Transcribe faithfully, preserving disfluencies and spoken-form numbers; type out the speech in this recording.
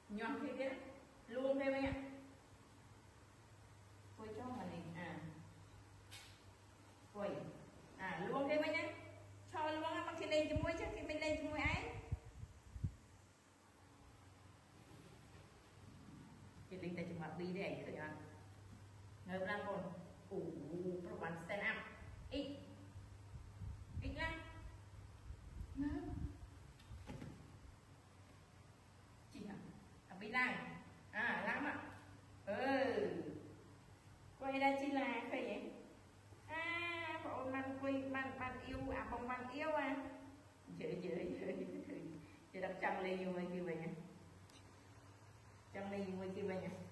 nhọn thế kia luôn đây mấy quay cho mà này à quay à luôn đây mấy nhá cho luôn á, khi lên cho mũi chứ khi mình lên cho mũi ấy thì linh ta chụp mặt đi đây khởi ăn ngợp ra còn ủ pro bạn stand up ít ít lắm ngợp chị hả à bị lăng à lắm ạ ừ quay đây chỉ là phải vậy à cậu bạn quay bạn bạn yêu à bông bạn yêu à dễ dễ dễ dễ đập chân lên như vậy kia vậy nhá chân lên như vậy kia vậy nhá